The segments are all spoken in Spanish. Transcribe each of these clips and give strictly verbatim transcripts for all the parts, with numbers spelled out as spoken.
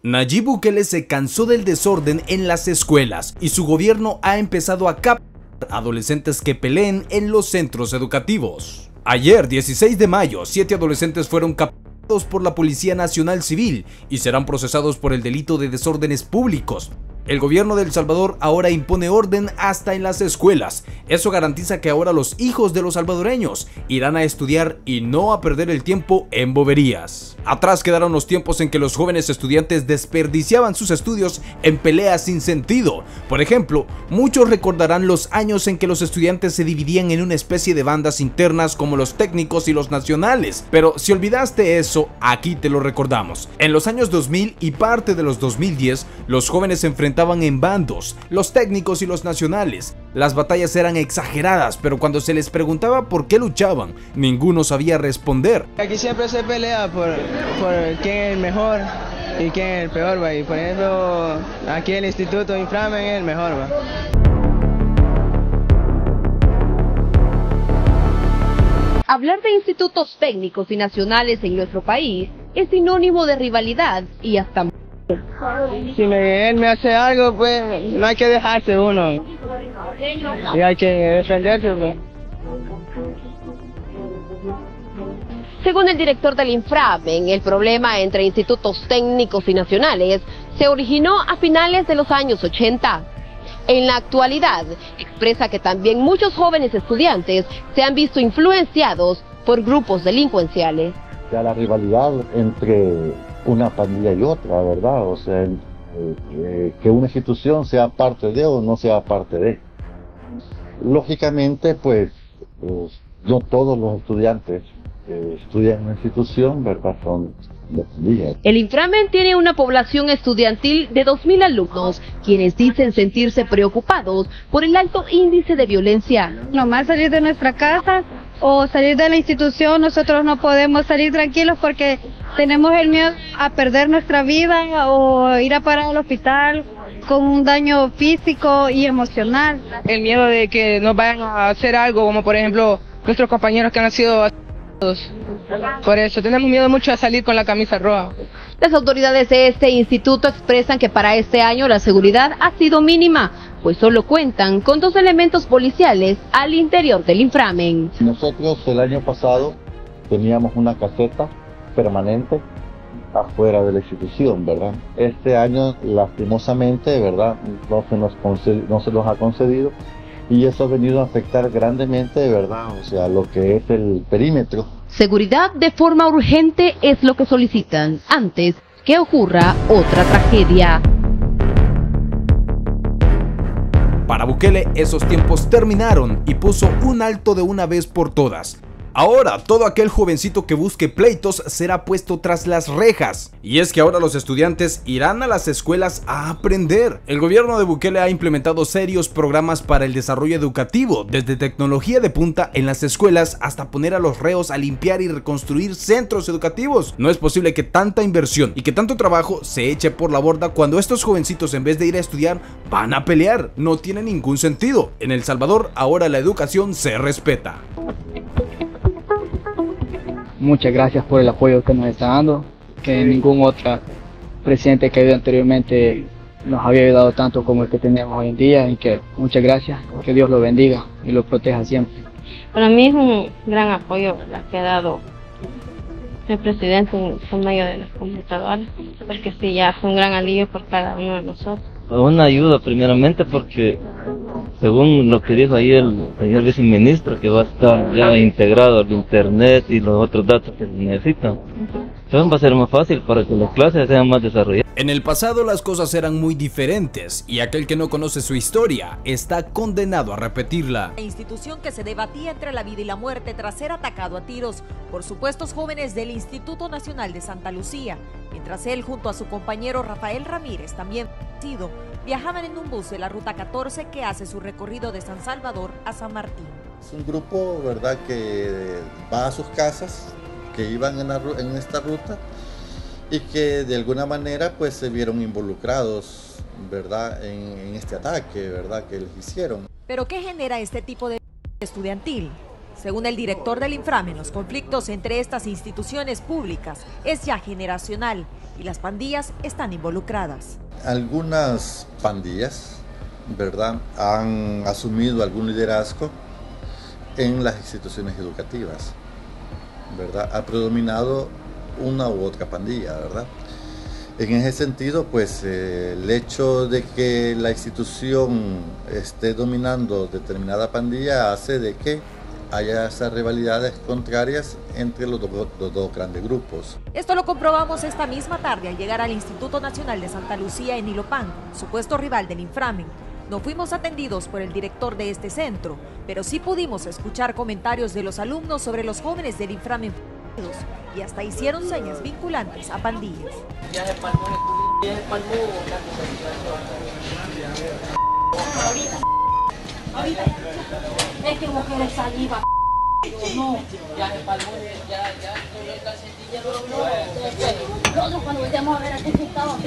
Nayib Bukele se cansó del desorden en las escuelas y su gobierno ha empezado a capturar adolescentes que peleen en los centros educativos. Ayer, dieciséis de mayo, siete adolescentes fueron capturados por la Policía Nacional Civil y serán procesados por el delito de desórdenes públicos. El gobierno de El Salvador ahora impone orden hasta en las escuelas. Eso garantiza que ahora los hijos de los salvadoreños irán a estudiar y no a perder el tiempo en boberías. Atrás quedaron los tiempos en que los jóvenes estudiantes desperdiciaban sus estudios en peleas sin sentido. Por ejemplo, muchos recordarán los años en que los estudiantes se dividían en una especie de bandas internas como los técnicos y los nacionales. Pero si olvidaste eso, aquí te lo recordamos. En los años dos mil y parte de los dos mil diez, los jóvenes se enfrentaban en bandos, los técnicos y los nacionales. Las batallas eran exageradas, pero cuando se les preguntaba por qué luchaban, ninguno sabía responder. Aquí siempre se pelea por, por quién es el mejor y quién es el peor, ¿va? Y por ejemplo, aquí el Instituto Inframen es el mejor, ¿va? Hablar de institutos técnicos y nacionales en nuestro país es sinónimo de rivalidad y hasta... Si me, él me hace algo, pues no hay que dejarse uno. Y hay que defenderse, pues. Según el director del Inframen, el problema entre institutos técnicos y nacionales se originó a finales de los años ochenta. En la actualidad, expresa que también muchos jóvenes estudiantes se han visto influenciados por grupos delincuenciales. Ya la rivalidad entre una pandilla y otra, ¿verdad? O sea, eh, eh, que una institución sea parte de o no sea parte de. Lógicamente, pues, eh, no todos los estudiantes que estudian en una institución, ¿verdad?, son de pandillas. El Inframen tiene una población estudiantil de dos mil alumnos, quienes dicen sentirse preocupados por el alto índice de violencia. Nomás salir de nuestra casa o salir de la institución, nosotros no podemos salir tranquilos porque tenemos el miedo a perder nuestra vida o ir a parar al hospital con un daño físico y emocional. El miedo de que nos vayan a hacer algo, como por ejemplo nuestros compañeros que han sido asesinados. Por eso tenemos miedo mucho a salir con la camisa roja. Las autoridades de este instituto expresan que para este año la seguridad ha sido mínima, pues solo cuentan con dos elementos policiales al interior del Inframen. Nosotros el año pasado teníamos una caseta permanente afuera de la institución, ¿verdad? Este año, lastimosamente, ¿verdad?, no se nos concedi- no se nos ha concedido, y eso ha venido a afectar grandemente, ¿verdad?, o sea, lo que es el perímetro. Seguridad de forma urgente es lo que solicitan antes que ocurra otra tragedia. Para Bukele, esos tiempos terminaron y puso un alto de una vez por todas. Ahora, todo aquel jovencito que busque pleitos será puesto tras las rejas. Y es que ahora los estudiantes irán a las escuelas a aprender. El gobierno de Bukele ha implementado serios programas para el desarrollo educativo, desde tecnología de punta en las escuelas hasta poner a los reos a limpiar y reconstruir centros educativos. No es posible que tanta inversión y que tanto trabajo se eche por la borda cuando estos jovencitos, en vez de ir a estudiar, van a pelear. No tiene ningún sentido. En El Salvador ahora la educación se respeta. Muchas gracias por el apoyo que nos está dando, que ningún otro presidente que ha habido anteriormente nos había ayudado tanto como el que tenemos hoy en día, y que muchas gracias, que Dios lo bendiga y lo proteja siempre. Para mí es un gran apoyo, ¿verdad?, que ha dado el presidente por medio de las computadoras, porque sí, ya es un gran alivio por cada uno de nosotros. Una ayuda primeramente porque, según lo que dijo ahí el señor viceministro, que va a estar ya integrado al internet y los otros datos que se necesitan, entonces va a ser más fácil para que las clases sean más desarrolladas. En el pasado las cosas eran muy diferentes y aquel que no conoce su historia está condenado a repetirla. La institución que se debatía entre la vida y la muerte tras ser atacado a tiros por supuestos jóvenes del Instituto Nacional de Santa Lucía, mientras él junto a su compañero Rafael Ramírez, también fallecido, viajaban en un bus de la ruta catorce que hace su recorrido de San Salvador a San Martín. Es un grupo, ¿verdad?, que va a sus casas, que iban en, la, en esta ruta y que de alguna manera pues se vieron involucrados, ¿verdad?, en, en este ataque, ¿verdad?, que les hicieron. ¿Pero qué genera este tipo de estudiantil? Según el director del Inframen, los conflictos entre estas instituciones públicas es ya generacional y las pandillas están involucradas. Algunas pandillas, ¿verdad?, han asumido algún liderazgo en las instituciones educativas, ¿verdad? Ha predominado una u otra pandilla, ¿verdad? En ese sentido, pues eh, el hecho de que la institución esté dominando determinada pandilla hace de que haya esas rivalidades contrarias entre los, do los dos grandes grupos. Esto lo comprobamos esta misma tarde al llegar al Instituto Nacional de Santa Lucía en Ilopango, supuesto rival del Inframen. No fuimos atendidos por el director de este centro, pero sí pudimos escuchar comentarios de los alumnos sobre los jóvenes del Inframen y hasta hicieron señas vinculantes a pandillas. Ahorita es que vos querés salir, va. No, ya se palmó, ya, ya, la sentilla no, no. Nosotros cuando volteamos a ver aquí estaba.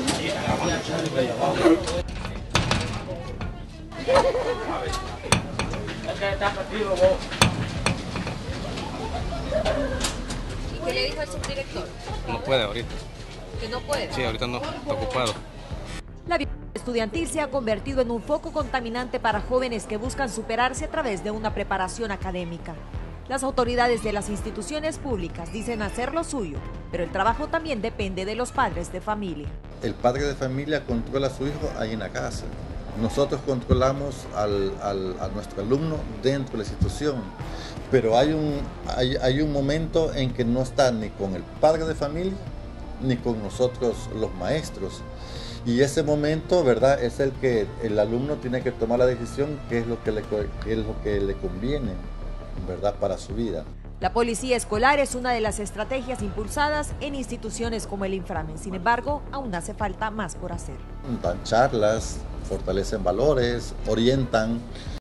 ¿Y qué le dijo el subdirector? No puede ahorita. ¿Que no puede? Sí, ahorita no, está ocupado. La violencia estudiantil se ha convertido en un foco contaminante para jóvenes que buscan superarse a través de una preparación académica. Las autoridades de las instituciones públicas dicen hacer lo suyo, pero el trabajo también depende de los padres de familia. El padre de familia controla a su hijo ahí en la casa. Nosotros controlamos al, al, a nuestro alumno dentro de la institución, pero hay un, hay, hay un momento en que no está ni con el padre de familia ni con nosotros los maestros. Y ese momento, ¿verdad?, es el que el alumno tiene que tomar la decisión qué es lo que le, qué es lo que le conviene, ¿verdad?, para su vida. La policía escolar es una de las estrategias impulsadas en instituciones como el Inframen. Sin embargo, aún hace falta más por hacer. Dan charlas, fortalecen valores, orientan.